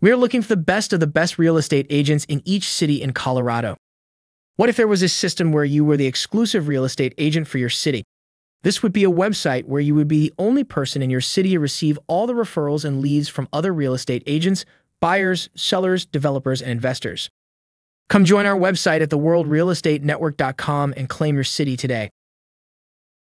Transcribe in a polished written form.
We are looking for the best real estate agents in each city in Colorado. What if there was a system where you were the exclusive real estate agent for your city? This would be a website where you would be the only person in your city to receive all the referrals and leads from other real estate agents, buyers, sellers, developers, and investors. Come join our website at theworldrealestatenetwork.com and claim your city today.